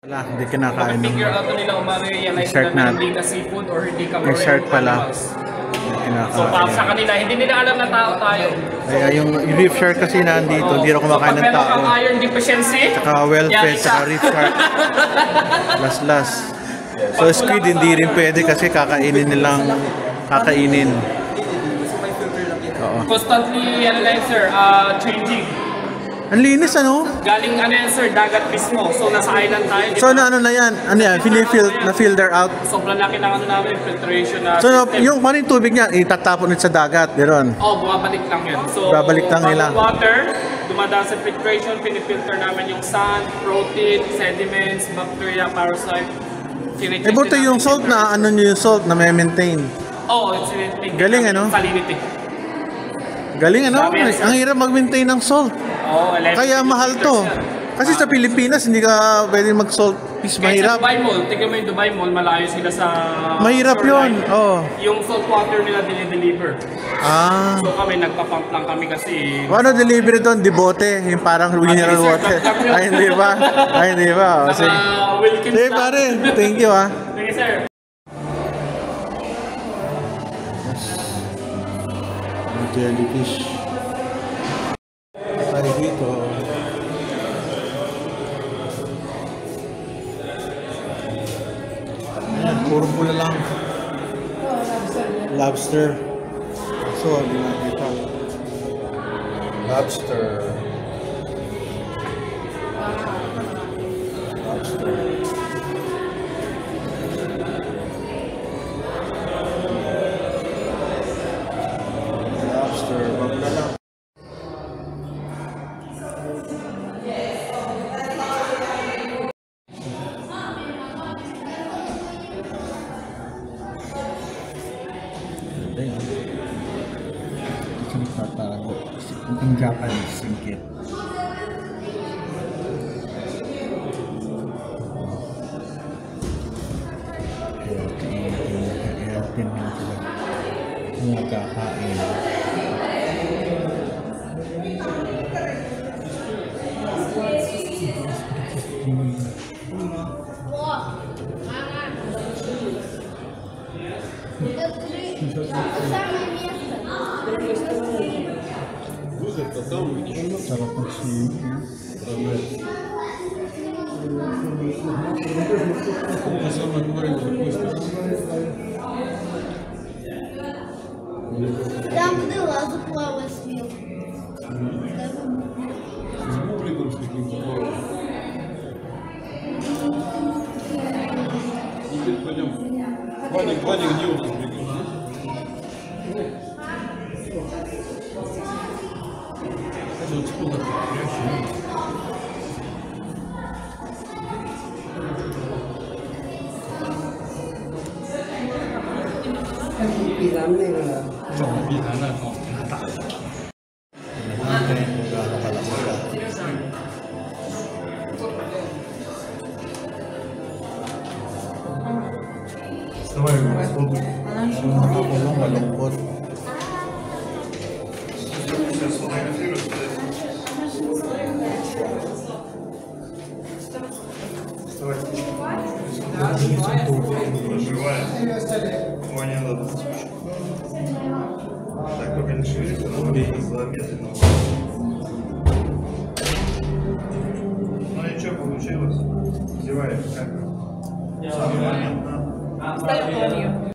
Wala, hindi kinakain ng figure out nila kung ma-realize na hindi ka seafood or hindi ka marine animals. So sa kanila, hindi nila alam na tao tayo. Kaya yung reef shark kasi nandito, hindi rin kumakain ng tao. So pag meron kang iron deficiency, tsaka well-fed, tsaka reef shark. Las. So squid hindi rin pwede kasi kakainin nilang kakainin. Constantly, sir, changing. Ang linis ano? Galing sir, dagat mismo. So nasa island tayo. So ano na yan? Ano yan? Na-filter out? Sobrang laki ng namin, filtration na so system. yung maring tubig niya, itatapon sa dagat, gano'n? Bumabalik lang yan. So babalik lang nila. Water, dumadaan sa filtration, pinifilter namin yung sand, protein, sediments, bacteria, parasite. Buti yung salt na, ano nyo yung salt na may maintain? It's galing ano? Salinity. Galing ano? Ang hirap mag-maintain ng salt. Kaya mahal to. Kasi sa Pilipinas, hindi ka pwede mag-salt fish, mahirap. Sa Dubai Mall, tingnan mo yung Dubai Mall, malayo sila sa... Mahirap yun, Yung salt water nila dinideliver. So kami, nagpapump lang kami kasi... Ano delivery doon? Dibote, yung parang mineral water. Ay, hindi ba? Sige pare, thank you Sige sir. Jellyfish. Tayo dito. Ayan, puro pula lang. Lobster. So, hindi nakita. Lobster. Ang Japanese singkit. Airtin na sila. Nagkakain. Sarap ng singkit. Там была заплава сверху. Ваня, где у нас бегает? Malungkot. Ваня, надо. Так, только не шевелится, но медленно. Ну ничего, получилось. Зеваем, как? Самый момент, да?